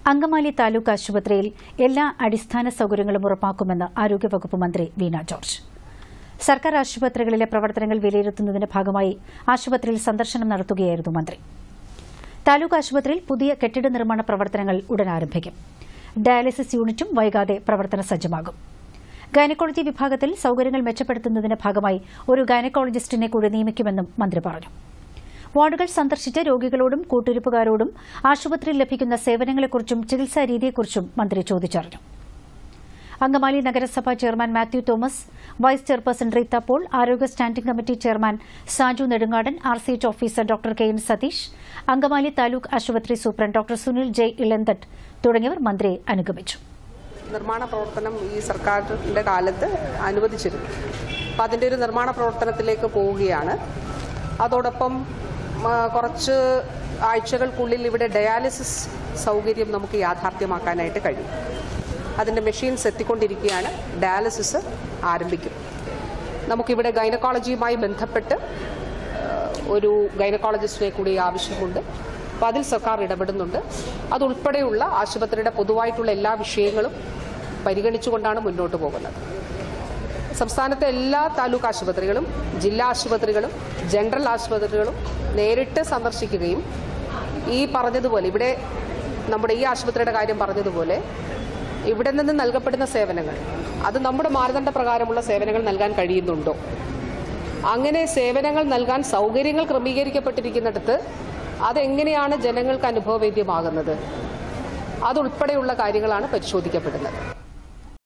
അങ്കമാലി താലൂക്ക് ആശുപത്രിയിൽ എല്ലാ അടിസ്ഥാന സൌകര്യങ്ങളും ഉറപ്പാക്കുമെന്ന് ആരോഗ്യവകുപ്പ് മന്ത്രി വീണ ജോർജ്. സർക്കാർ ആശുപത്രികളിലെ പ്രവർത്തനങ്ങൾ വിലയിരുത്തുന്നതിന്റെ ഭാഗമായി ആശുപത്രിയിൽ സന്ദർശനം നടത്തുകയായിരുന്നു മന്ത്രി. താലൂക്ക് ആശുപത്രിയിൽ പുതിയ കെട്ടിട നിർമ്മാണ പ്രവർത്തനങ്ങൾ ഉടൻ ആരംഭിക്കും. ഡയാലിസിസ് യൂണിറ്റും വൈകാതെ പ്രവർത്തന സജ്ജമാകും. ഗൈനക്കോളജി വിഭാഗത്തിൽ സൌകര്യങ്ങൾ മെച്ചപ്പെടുത്തുന്നതിന്റെ ഭാഗമായി ഒരു ഗൈനക്കോളജിസ്റ്റിനെ കൂടി നിയമിക്കുമെന്നും മന്ത്രി പറഞ്ഞു. വാർഡുകൾ സന്ദർശിച്ച് രോഗികളോടും കൂട്ടിരിപ്പുകാരോടും ആശുപത്രിയിൽ ലഭിക്കുന്ന സേവനങ്ങളെക്കുറിച്ചും ചികിത്സാ രീതിയെക്കുറിച്ചും മന്ത്രി ചോദിച്ചറിഞ്ഞു. അങ്കമാലി നഗരസഭ chairman Mathew Thomas, vice chairperson Reetha Paul, ആരോഗ്യ standing committee chairman Saju Nedungadan, RCH officer doctor KN Satheesh, Angamaly taluk ആശുപത്രി superintendent doctor Sunil J. Elanthatt തുടങ്ങിയവർ മന്ത്രിയെ അനുഗമിച്ചു. നിർമ്മാണ പ്രവർത്തനം ഈ സർക്കാരിന്റെ കാലത്ത് അനുവദിച്ചിരുന്നു. അപ്പോൾ അതിന്റെ ഒരു നിർമ്മാണ പ്രവർത്തനത്തിലേക്ക് പോവുകയാണ്. അതോടൊപ്പം കുറച്ച് ആഴ്ചകൾക്കുള്ളിൽ ഇവിടെ ഡയാലിസിസ് സൗകര്യം നമുക്ക് യാഥാർത്ഥ്യമാക്കാനായിട്ട് കഴിയും. അതിന്റെ മെഷീൻസ് എത്തിക്കൊണ്ടിരിക്കുകയാണ്. ഡയാലിസിസ് ആരംഭിക്കും. നമുക്കിവിടെ ഗൈനക്കോളജിയുമായി ബന്ധപ്പെട്ട് ഒരു ഗൈനക്കോളജിസ്റ്റിനെ കൂടി ആവശ്യമുണ്ട്. അപ്പോൾ അതിൽ സർക്കാർ ഇടപെടുന്നുണ്ട്. അതുൾപ്പെടെയുള്ള ആശുപത്രിയുടെ പൊതുവായിട്ടുള്ള എല്ലാ വിഷയങ്ങളും പരിഗണിച്ചുകൊണ്ടാണ് മുന്നോട്ട് പോകുന്നത്. സംസ്ഥാനത്തെ എല്ലാ താലൂക്ക് ആശുപത്രികളും, ജില്ലാ ആശുപത്രികളും, ജനറൽ ആശുപത്രികളും നേരിട്ട് സന്ദർശിക്കുകയും ഈ പറഞ്ഞതുപോലെ ഇവിടെ നമ്മുടെ ഈ ആശുപത്രിയുടെ കാര്യം പറഞ്ഞതുപോലെ ഇവിടെ നിന്ന് നൽകപ്പെടുന്ന സേവനങ്ങൾ അത് നമ്മുടെ മാനദണ്ഡ പ്രകാരമുള്ള സേവനങ്ങൾ നൽകാൻ കഴിയുന്നുണ്ടോ, അങ്ങനെ സേവനങ്ങൾ നൽകാൻ സൗകര്യങ്ങൾ ക്രമീകരിക്കപ്പെട്ടിരിക്കുന്നിടത്ത് അതെങ്ങനെയാണ് ജനങ്ങൾക്ക് അനുഭവവേദ്യമാകുന്നത്, അതുൾപ്പെടെയുള്ള കാര്യങ്ങളാണ് പരിശോധിക്കപ്പെടുന്നത്.